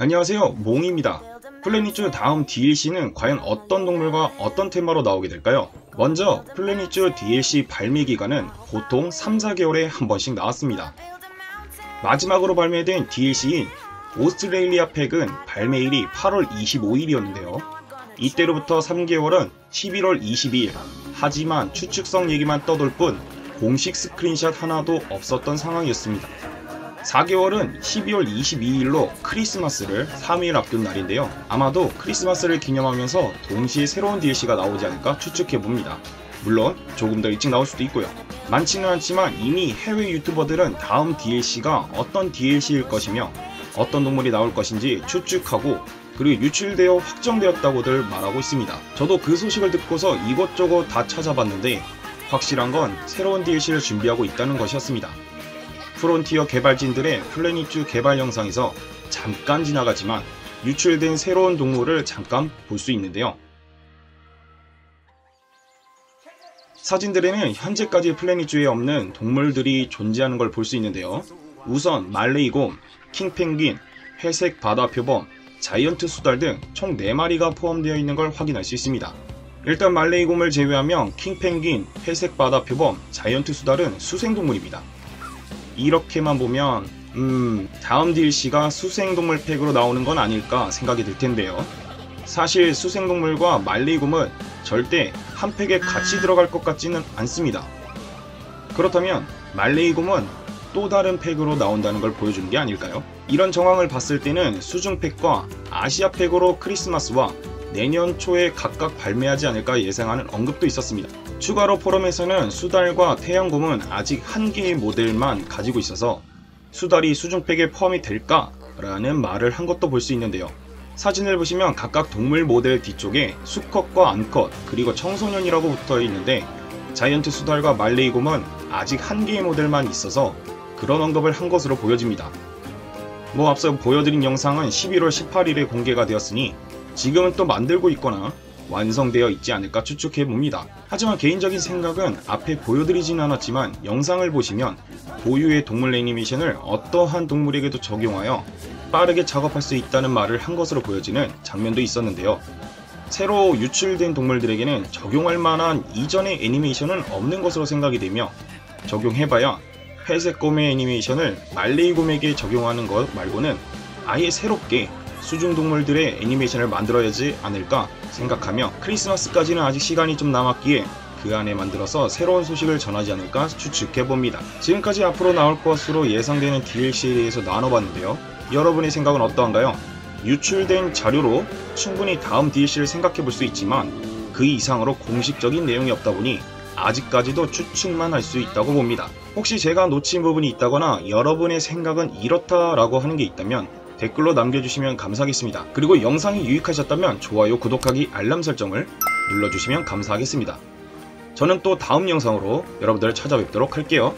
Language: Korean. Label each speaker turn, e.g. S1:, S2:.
S1: 안녕하세요, 몽입니다. 플래닛즈 다음 DLC는 과연 어떤 동물과 어떤 테마로 나오게 될까요? 먼저 플래닛즈 DLC 발매 기간은 보통 3-4개월에 한 번씩 나왔습니다. 마지막으로 발매된 DLC인 오스트레일리아 팩은 발매일이 8월 25일이었는데요. 이때로부터 3개월은 11월 22일, 하지만 추측성 얘기만 떠돌 뿐 공식 스크린샷 하나도 없었던 상황이었습니다. 4개월은 12월 22일로 크리스마스를 3일 앞둔 날인데요. 아마도 크리스마스를 기념하면서 동시에 새로운 DLC가 나오지 않을까 추측해봅니다. 물론 조금 더 일찍 나올 수도 있고요. 많지는 않지만 이미 해외 유튜버들은 다음 DLC가 어떤 DLC일 것이며 어떤 동물이 나올 것인지 추측하고 그리고 유출되어 확정되었다고들 말하고 있습니다. 저도 그 소식을 듣고서 이것저것 다 찾아봤는데 확실한 건 새로운 DLC를 준비하고 있다는 것이었습니다. 프론티어 개발진들의 플래닛즈 개발 영상에서 잠깐 지나가지만 유출된 새로운 동물을 잠깐 볼 수 있는데요. 사진들에는 현재까지 플래닛즈에 없는 동물들이 존재하는 걸 볼 수 있는데요. 우선 말레이곰, 킹펭귄, 회색 바다표범, 자이언트 수달 등 총 4마리가 포함되어 있는 걸 확인할 수 있습니다. 일단 말레이곰을 제외하면 킹펭귄, 회색 바다표범, 자이언트 수달은 수생동물입니다. 이렇게만 보면 다음 DLC가 수생동물 팩으로 나오는 건 아닐까 생각이 들 텐데요. 사실 수생동물과 말레이곰은 절대 한 팩에 같이 들어갈 것 같지는 않습니다. 그렇다면 말레이곰은 또 다른 팩으로 나온다는 걸 보여주는 게 아닐까요? 이런 정황을 봤을 때는 수중 팩과 아시아 팩으로 크리스마스와 내년 초에 각각 발매하지 않을까 예상하는 언급도 있었습니다. 추가로 포럼에서는 수달과 태양곰은 아직 한 개의 모델만 가지고 있어서 수달이 수중팩에 포함이 될까? 라는 말을 한 것도 볼 수 있는데요. 사진을 보시면 각각 동물 모델 뒤쪽에 수컷과 암컷 그리고 청소년이라고 붙어 있는데 자이언트 수달과 말레이곰은 아직 한 개의 모델만 있어서 그런 언급을 한 것으로 보여집니다. 앞서 보여드린 영상은 11월 18일에 공개가 되었으니 지금은 또 만들고 있거나 완성되어 있지 않을까 추측해봅니다. 하지만 개인적인 생각은 앞에 보여드리진 않았지만 영상을 보시면 고유의 동물 애니메이션을 어떠한 동물에게도 적용하여 빠르게 작업할 수 있다는 말을 한 것으로 보여지는 장면도 있었는데요. 새로 유출된 동물들에게는 적용할 만한 이전의 애니메이션은 없는 것으로 생각이 되며 적용해봐야 회색곰의 애니메이션을 말레이곰에게 적용하는 것 말고는 아예 새롭게 수중동물들의 애니메이션을 만들어야지 않을까 생각하며 크리스마스까지는 아직 시간이 좀 남았기에 그 안에 만들어서 새로운 소식을 전하지 않을까 추측해봅니다. 지금까지 앞으로 나올 것으로 예상되는 DLC에 대해서 나눠봤는데요. 여러분의 생각은 어떠한가요? 유출된 자료로 충분히 다음 DLC를 생각해볼 수 있지만 그 이상으로 공식적인 내용이 없다 보니 아직까지도 추측만 할 수 있다고 봅니다. 혹시 제가 놓친 부분이 있다거나 여러분의 생각은 이렇다라고 하는 게 있다면 댓글로 남겨주시면 감사하겠습니다. 그리고 영상이 유익하셨다면 좋아요, 구독하기, 알람 설정을 눌러주시면 감사하겠습니다. 저는 또 다음 영상으로 여러분들을 찾아뵙도록 할게요.